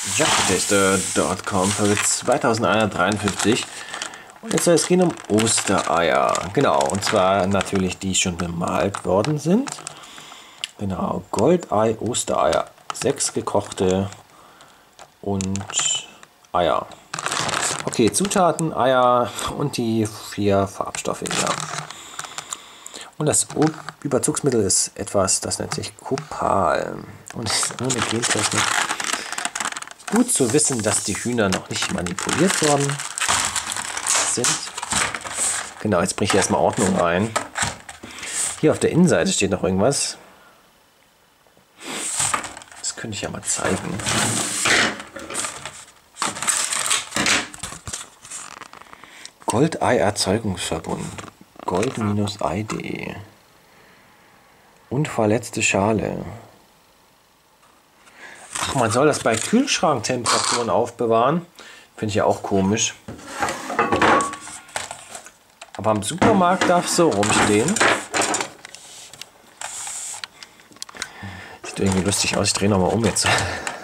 Junktester.com für 2153. Und jetzt soll es gehen um Ostereier. Genau, und zwar natürlich die schon bemalt worden sind. Genau, Goldei, Ostereier. 6 gekochte und Eier. Okay, Zutaten, Eier und die 4 Farbstoffe. Ja. Und das Überzugsmittel ist etwas, das nennt sich Copal. Und ist ohne Gentechnik. Gut zu wissen, dass die Hühner noch nicht manipuliert worden sind. Genau, jetzt bringe ich erstmal Ordnung rein. Hier auf der Innenseite steht noch irgendwas. Das könnte ich ja mal zeigen. Goldei-Erzeugungsverbund. Gold-ei.de. Unverletzte Schale. Ach, man soll das bei Kühlschranktemperaturen aufbewahren. Finde ich ja auch komisch. Aber am Supermarkt darf es so rumstehen. Sieht irgendwie lustig aus. Ich drehe nochmal um jetzt.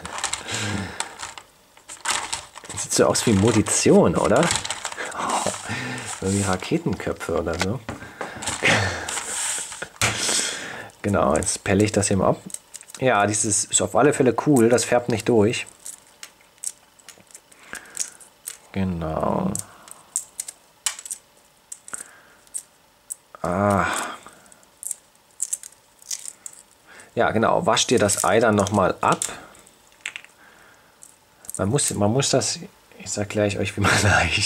Das sieht so aus wie Munition, oder? Wie Raketenköpfe oder so. Genau, jetzt pelle ich das hier mal ab. Ja, dieses ist auf alle Fälle cool. Das färbt nicht durch. Genau. Ah. Ja, genau. Wasch dir das Ei dann nochmal ab. Man muss das, jetzt erkläre ich euch, wie man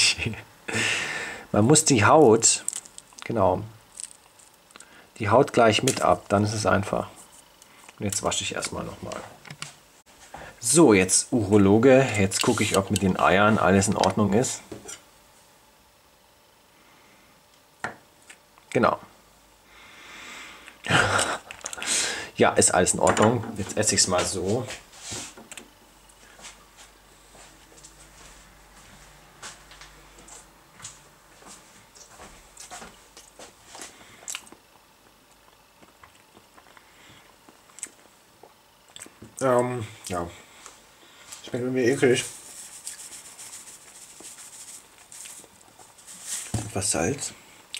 man muss die Haut, genau, die Haut gleich mit ab, dann ist es einfach. Und jetzt wasche ich erstmal nochmal. So, jetzt Urologe, jetzt gucke ich, ob mit den Eiern alles in Ordnung ist. Genau. Ja, ist alles in Ordnung. Jetzt esse ich es mal so. Ja, schmeckt irgendwie eklig. Etwas Salz.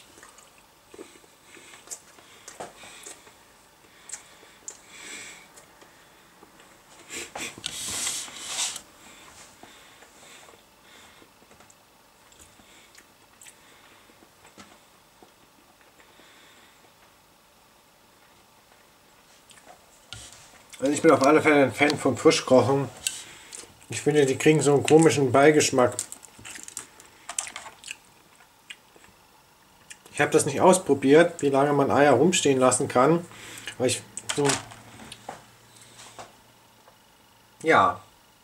Also ich bin auf alle Fälle ein Fan von Frischkochen. Ich finde, die kriegen so einen komischen Beigeschmack. Ich habe das nicht ausprobiert, wie lange man Eier rumstehen lassen kann. Aber ich so, ja,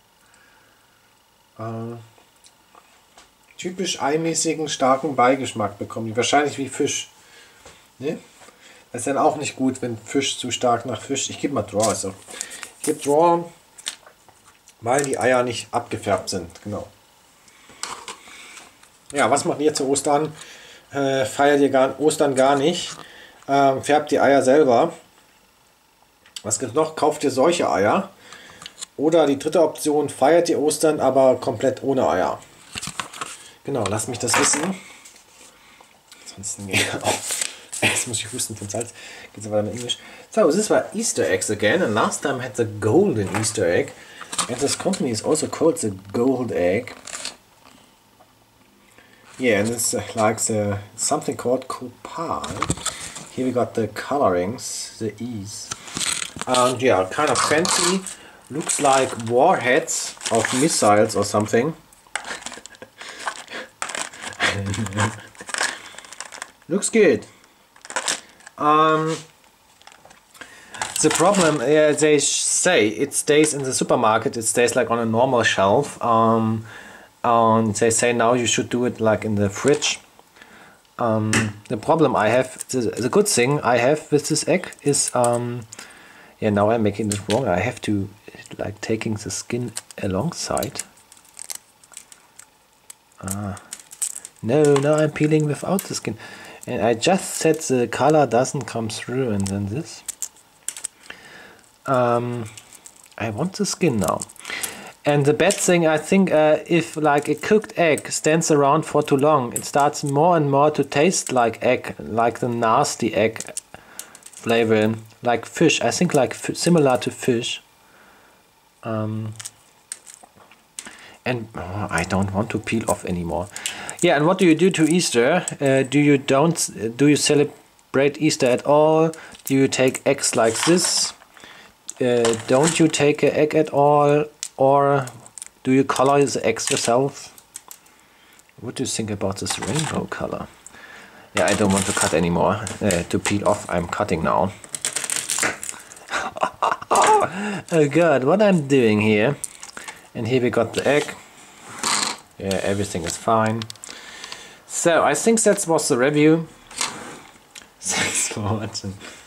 typisch eimäßigen, starken Beigeschmack bekommen. Wahrscheinlich wie Fisch. Ne? Das ist dann auch nicht gut, wenn Fisch zu stark nach Fisch. Ich gebe mal Draw. Also. Ich gebe Draw, weil die Eier nicht abgefärbt sind. Genau. Ja, was macht ihr zu Ostern? Feiert ihr Ostern gar nicht? Färbt die Eier selber? Was gibt noch? Kauft ihr solche Eier? Oder die dritte Option, feiert ihr Ostern, aber komplett ohne Eier? Genau, lasst mich das wissen. Ansonsten jetzt muss ich husten vom Salz. Geht's weiter mit Englisch. So, this was Easter eggs again, and last time had the golden Easter egg, and this company is also called the Gold Egg. Yeah, and it's like something called Copal. Here we got the colorings, the E's, and yeah, kind of fancy. Looks like warheads of missiles or something. Looks good. The problem, they say it stays in the supermarket, it stays like on a normal shelf, and they say now you should do it like in the fridge. The problem I have, the good thing I have with this egg is, yeah, now I'm making this wrong, I have to like taking the skin alongside. No, I'm peeling without the skin. And I just said the color doesn't come through, and then this. I want the skin now. And the bad thing, I think, if like a cooked egg stands around for too long, it starts more and more to taste like egg, like the nasty egg flavor, like fish. I think like similar to fish. And I don't want to peel off anymore. Yeah, and what do you do to Easter? Do you celebrate Easter at all? Do you take eggs like this? Don't you take an egg at all? Or do you color the eggs yourself? What do you think about this rainbow color? Yeah, I don't want to cut anymore. To peel off, I'm cutting now. Oh god, what I'm doing here. And here we got the egg. Yeah, everything is fine. So, I think that was the review. Thanks for watching.